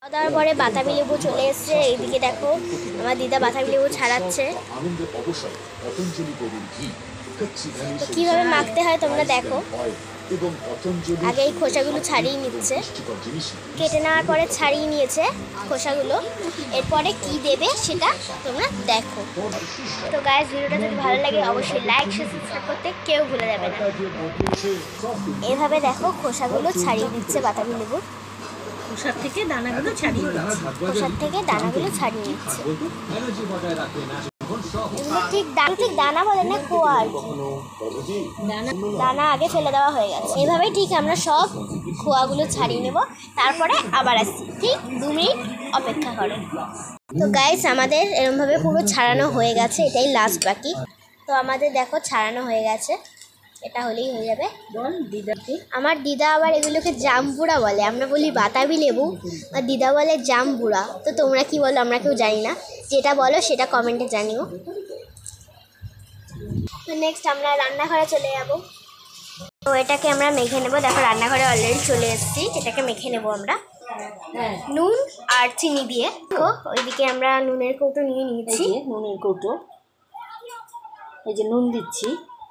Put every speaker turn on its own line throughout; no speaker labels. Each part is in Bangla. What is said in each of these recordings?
তারপরে বাতাবি লেবু চলে এসছে। এইদিকে দেখো আমার দিদা বাতাবি লেবু ছাড়াচ্ছে। তো কীভাবে মাখতে হয় তোমরা দেখো। আগে এই খোসাগুলো ছাড়িয়ে নিচ্ছে, কেটে নেওয়ার পরে ছাড়িয়ে নিয়েছে খোসাগুলো। এরপরে কি দেবে সেটা তোমরা দেখো। তো গাইস, ভিডিওটা যদি ভালো লাগে অবশ্যই লাইক শেয়ার সাবস্ক্রাইব করতে কেউ ভুলে যাবে না। এভাবে দেখো খোসাগুলো ছাড়িয়ে দিচ্ছে বাতাবি লেবুর।
খোসার থেকে দানাগুলো ছাড়িয়ে নিচ্ছে।
ঠিক দানা বলে না, কোয়া আর কি। দানা আগে ফেলে দেওয়া হয়ে গেছে। এভাবেই ঠিক আমরা সব খোয়াগুলো ছাড়িয়ে নেব, তারপরে আবার আসছি। ঠিক 2 মিনিট অপেক্ষা করে। তো গাইস, আমাদের এরকমভাবে পুরো ছাড়ানো হয়ে গেছে, এটাই লাস্ট বাকি। তো আমাদের দেখো ছাড়ানো হয়ে গেছে, এটা হলেই হয়ে যাবে। আমার দিদা আবার এগুলোকে জামবুড়া বলে, আমরা বলি বাতাবি লেবু, আর দিদা বলে জামবুড়া। তো তোমরা কি বলো আমরা কেউ জানি না, যেটা বলো সেটা কমেন্টে জানিও। তো নেক্সট আমরা রান্নাঘরে চলে যাব। তো এটাকে আমরা মেখে নেবো। দেখো রান্নাঘরে অলরেডি চলে এসেছি, এটাকে মেখে নেবো আমরা নুন আর চিনি দিয়ে। তো ওইদিকে আমরা নুনের কৌটো নিয়ে নিয়েছি।
নুনের কৌটো, এই যে নুন দিচ্ছি,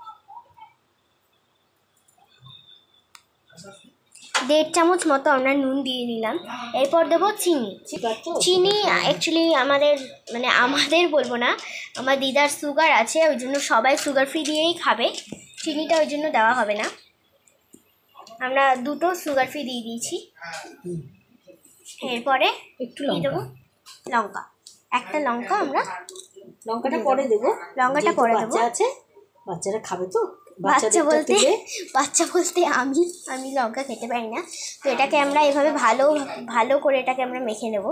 1.5 চামচ মতো আমরা নুন দিয়ে নিলাম। এরপর দেবো চিনি। চিনি অ্যাকচুয়ালি আমাদের বলবো না, আমার দিদার সুগার আছে, ওই জন্য সবাই সুগার ফ্রি দিয়েই খাবে। চিনিটা ওই জন্য দেওয়া হবে না, আমরা 2টো সুগার ফ্রি দিয়ে দিয়েছি। এরপরে
একটু
দেবো লঙ্কা, একটা লঙ্কা আমরা
লঙ্কাটা পরে দেবো। আছে, বাচ্চারা খাবে তো।
বাচ্চা বলতে আমি লঙ্কা খেতে পারি না। তো এটাকে আমরা এভাবে ভালো করে এটাকে আমরা মেখে নেব।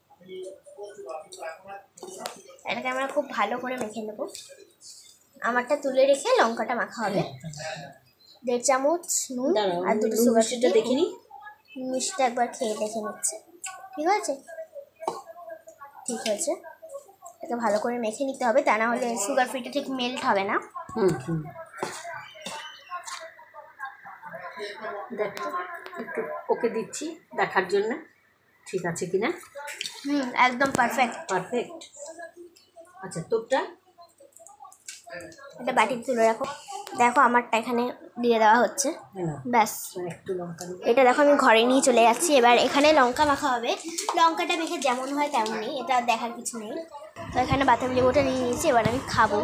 এটাকে আমরা খুব ভালো করে মেখে নেব। আমারটা তুলে রেখে লঙ্কাটা মাখা হবে। 1.5 চামচ নুন আর 2টো সুগার।
দেখিনি,
মিষ্টিটা একবার খেয়ে দেখে নিচ্ছে। ঠিক আছে, ঠিক হয়েছে। এটাকে ভালো করে মেখে নিতে হবে, তা না হলে সুগার ফ্রিটা ঠিক মেল্ট হবে না।
দেখো একটু ওকে দিচ্ছি দেখার জন্য ঠিক আছে কিনা।
একদম পারফেক্ট।
আচ্ছা, তোরটা
এটা বাটিতে তুলে রাখো। দেখো আমারটা এখানে দিয়ে দেওয়া হচ্ছে, ব্যাস।
একটু লঙ্কা,
এটা দেখো আমি ঘরে নিয়ে চলে যাচ্ছি। এবার এখানে লঙ্কা মাখা হবে। লঙ্কাটা মেখে যেমন হয় তেমনই, এটা দেখার কিছু নেই। তো এখানে বাতাবি লেবুটা নিয়ে নিয়েছি, এবার আমি খাবো।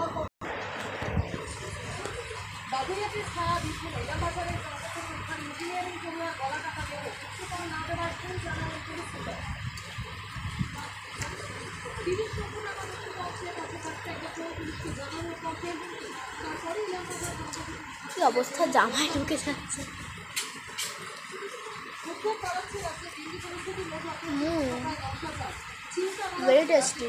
কি অবস্থা, জামায় ঢুকে যাচ্ছে। Very tasty.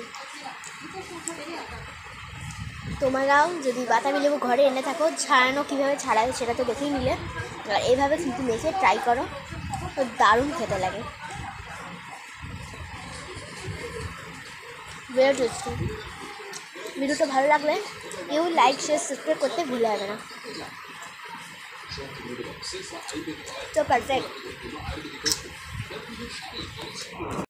তোমরাও যদি বাতাবি লেবু ঘরে এনে থাকো, ছাড়ানো কীভাবে ছাড়ায় সেটা তো দেখেই নিলে। আর এইভাবে কিন্তু মেখে ট্রাই করো, তো দারুণ খেতে লাগে। Very tasty. ভিডিওটা ভালো লাগলে কেউ লাইক শেয়ার সাবস্ক্রাইব করতে ভুলে যাবে না। তো পারফেক্ট।